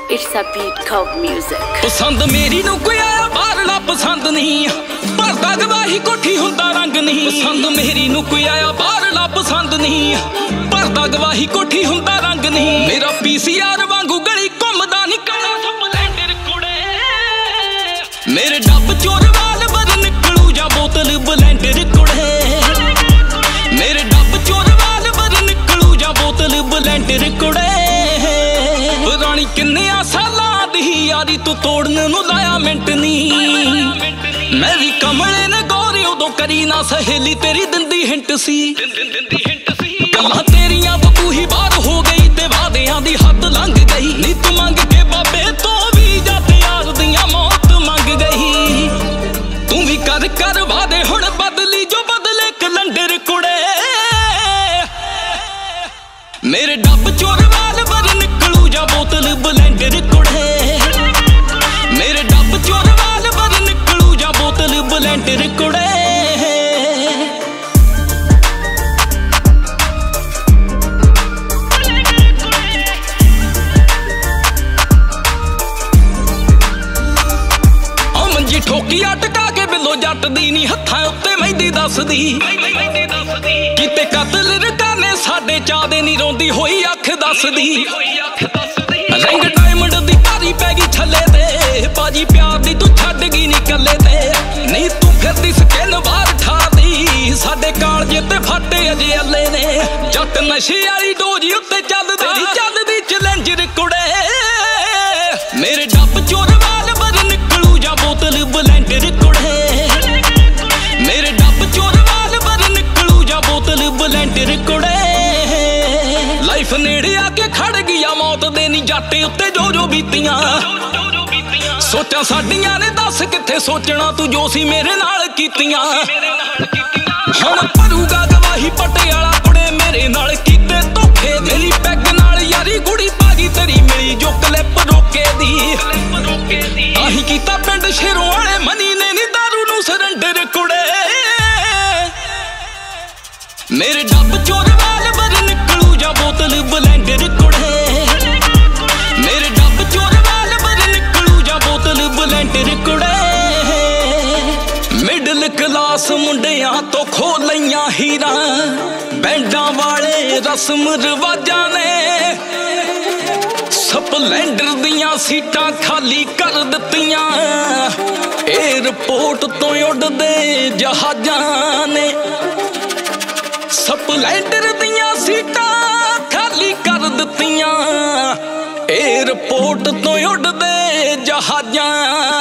It's a beat called music. पसंद मेरी नू कोई आया बारला पसंद नहीं भरदा गवाही कोठी हुंदा रंग नहीं। पसंद मेरी नू कोई आया बारला पसंद नहीं भरदा गवाही कोठी हुंदा रंग नहीं। मेरा पीसीआर वांगू गली घुमदा नहीं काला स्पलेंडर कुड़े। मेरे डब चोर वाल बर निकलू जा बोतल ब्लेंडर कुड़े। मेरे डब चोर वाल बर निकलू जा बोतल ब्लेंडर कुड़े। पुरानी किन्निया सालां दी यारी तू तोड़ने नू लाया मिंट नहीं। मैं भी कमले ने गौरी उदों करी ना सहेली तेरी दिंदी हिंट सी। गल्लां तेरियां तो तू ही बाहर हो गई ते वादियां दी हद लंघ गई। नी तू मंग के बाबे तो भी जट यार दियां मौत मंग गई। तू भी कर कर वादे हुण बदली जो बदले कलंडर कुड़े। मेरे डब चोर वाल बर निकलू जा बोतल ब्लेंडर कुड़े। मेरे डब चोर वाल बर निकलू जा बोतल ब्लेंडर कुड़े। मंजी ठोकी अटका के बिलो जट दी नी हत्थां उत्ते मेहंदी दसदी। किते कतल रकाने साडे चादे नी रोंदी होई अख दसदी। रंग डायमंड दी तारी पै गई छल्ले ते बाजी प्यार दी तू छड्ड गई नी कल्ले ते। नहीं तू फिरदी स्किन बाहर ठादी साडे कालजे ते फाटे अजे अल्ले ने। जट नशे वाली डोज उत्ते चलदी चैलेंजर कुड़े। मेरे डब चोर वाल बर निकलू जा बोतल ब्लेंडर कुड़े। मेरे डब चोर वाल बर निकलू जा बोतल ब्लेंडर कुड़े। लाइफ नेड़े आके खड़ गया मौत दे नी जाटे उत्ते जो बीतियां। सोचा साडियां ने दस किथे सोचना तू जो सी मेरे नाल कीतियां। हुण भरूगा गवाही पटियाला कुड़े मेरे नाल कीते धोखे। मेरी पैग नाल यारी गुड़ी पागी तेरी मिली जो क्लिप रोके दी। ताही कीता पिंड शेरों वाले मनी ने नी दारू नू सरंडर कुड़े। मेरे डब चोर वाल बर निकलू जा बोतल ब्लेंडर कुड़े। मेरे डब चोर वाल बर निकलू जा बोतल ब्लेंडर कुड़े। मिडल क्लास मुंडियां तो खो लईयां हीरां बैंडां वाले रस्म रिवाजां ने। स्पलेंडर दियां सीटां खाली कर दित्तियां एयरपोर्ट तो उड़दे जहाजां ने। स्पलेंडर दियां सीटां खाली कर दित्तियां एयरपोर्ट तो उड़दे जहाजां